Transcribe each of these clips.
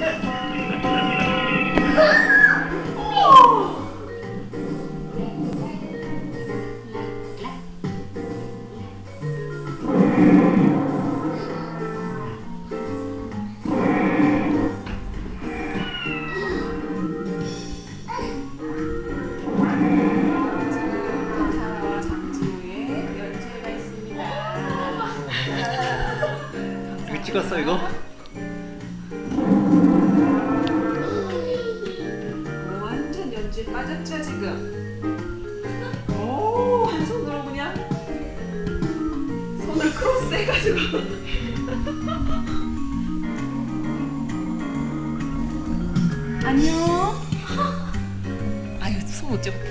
찍었어 이거? 완전 연주에 빠졌죠 지금? 오, 한 손으로 그냥 손을 크로스 해가지고 안녕. 아유, 손 못 잡.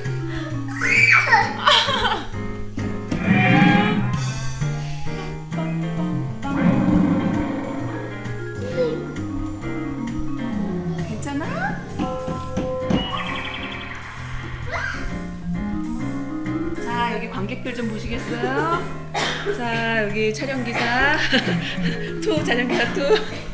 괜찮아? 자, 여기 관객들 좀 보시겠어요? 자, 여기 촬영기사 투, 촬영기사 투.